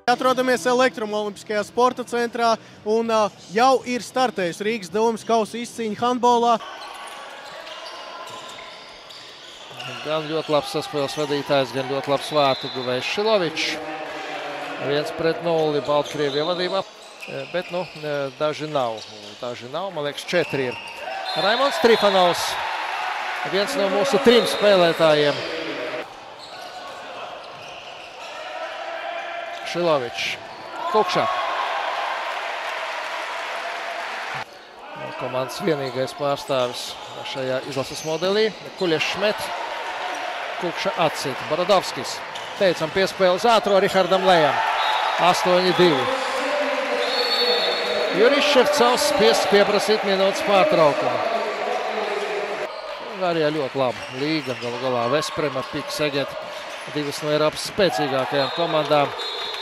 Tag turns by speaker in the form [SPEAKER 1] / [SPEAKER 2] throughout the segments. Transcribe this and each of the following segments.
[SPEAKER 1] Atrodamies Elektruma Olimpiskajā sporta centrā un jau ir startējis Rīgas domas kausa izcīņa handbolā.
[SPEAKER 2] Gan ļoti labs saspēles vadītājs, gan ļoti labs vārtu guvējs Šilovičs. 1-0 Baltkrievija vadībā, bet daži nav. Man liekas 4 ir. Raimonds Trifanovs, viens no mūsu 3 spēlētājiem. Šilovičs, Kukša. Komandas vienīgais pārstāvis šajā izlases modelī. Kuļiešs met, Kukša atsit. Baradovskis, teicam piespēles ātro Rihardam Lejam. 8-2. Juris Ševcovs pieprasīt minūtes pārtraukumu. Arī ļoti laba līga, galu galā Vesprema, Pik, Seget, 2 no Eiropas spēcīgākajām komandām.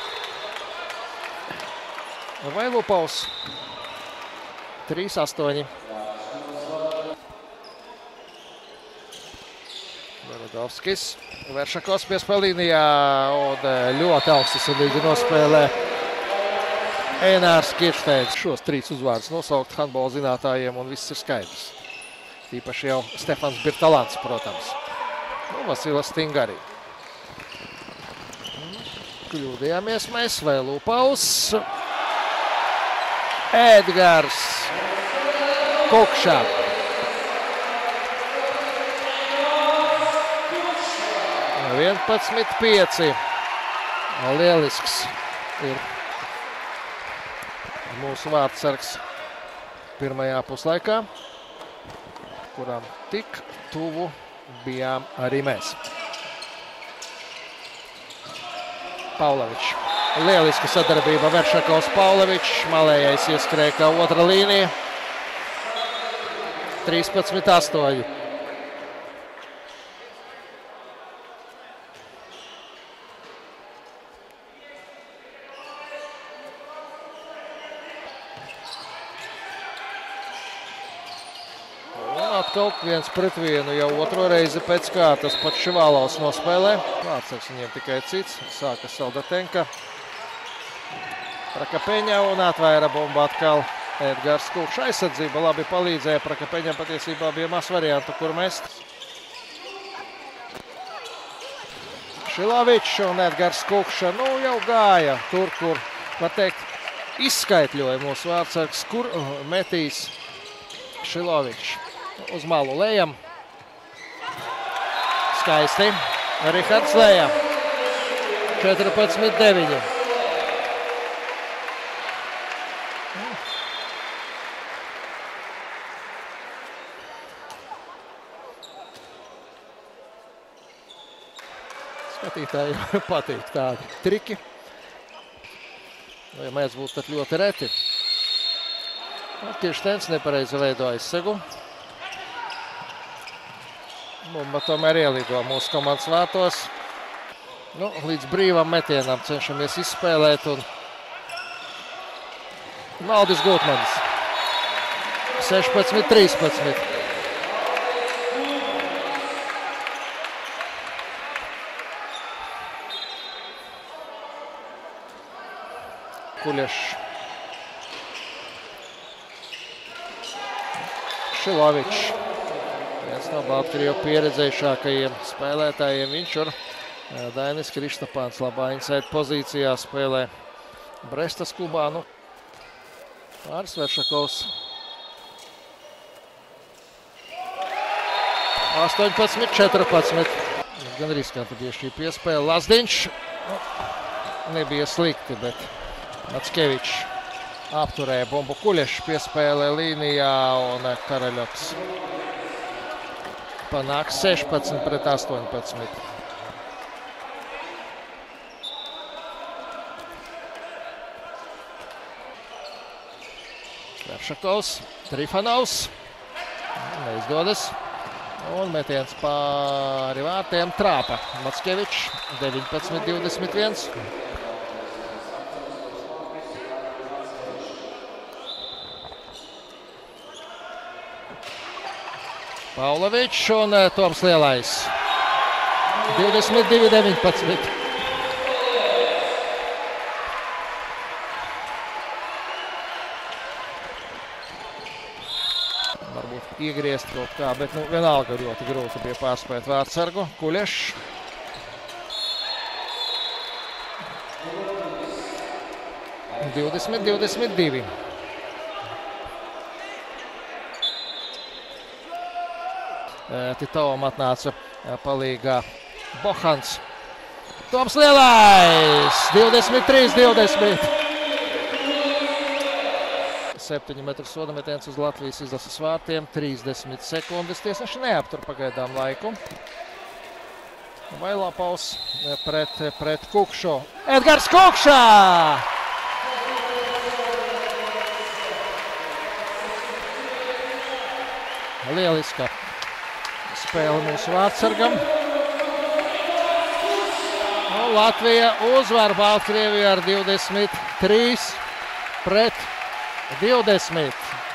[SPEAKER 2] Vai Lupaus 3-8. Baradovskis, Veršakovs piespēlīnijā un ļoti augstasinīgi nospēlē Einārs Kiršteins. Šos 3 uzvārdus nosaukt handbola zinātājiem un viss ir skaidrs. Tīpaši jau Stefans Birtalants, protams. Vasila Stinga arī. Kļūdījāmies mēs, vai Lupaus. Edgars Kukša. No 11-5. Lielisks ir mūsu vārdsargs pirmajā puslaikā, kuram tik tuvu bijām arī mēs. Paulevičs. Lieliska sadarbība Veršakovs Paulevičs. Malējais ieskrēja kā otra līnija. 13-8. Atkal 1-1 jau otro reizi pēc kārtas pats Šivalovs nospēlē. Vārdsargs viņiem tikai cits. Sāka Saldatenka. Prakapeņa un atvēra bombu atkal Edgars Kukša. Aizsardzība labi palīdzēja. Prakapeņam patiesībā bija maz variantu, kur mest. Šilovičs un Edgars Kukša jau gāja tur, kur, var teikt, izskaitļoja mūsu vārdsargs, kur metīs Šilovičs. Uz malu Lejam. Skaisti. Rihards Lejam. 14-9. Skatītājiem patīk tādi triki. Vai mēs būtu tad ļoti reti. Kiršteins nepareizi veido aizsegu. Bumba tomēr ielido mūsu komandas vārtos. Līdz brīvam metienam cenšamies izspēlēt un Valdis Gutmanis. 16-13. Kuļiešs. Šilovičs. Viens no Baltkrievu pieredzējušākajiem spēlētājiem. Viņš ar Dainis Kristapāns labā inside pozīcijā spēlē Brestas klubā. Pāris Veršakovs. 18-14. Gan riskanta bija šī piespēle. Lazdiņš. Nebija slikti, bet Mackevičs apturēja bumbu. Kuļiešs piespēlē līnijā un Karaļoks panāk 16-18. Veršakovs, Trifanovs. Neizdodas. Un metiens pāri vārtiem Trāpa. Mackevičs 19-21. Paulevičs un Toms Lielais. 22-19. iegriezt kaut kā, bet vienalga ļoti grūti bija pārspēt vārtsargu. Kuļešs. – 20-22. Titovam atnāca palīgā Bohans. Toms Lielais! 23-20. 7 metru sodametiens uz Latvijas izlases vārtiem. 30 sekundes. Tiesneši neaptur pagaidām laiku. Vailapaus pret Kukšu. Edgars Kukšā! Lieliska spēle mūsu vārtsargam. Latvija uzvar Baltkrieviju ar 23-20.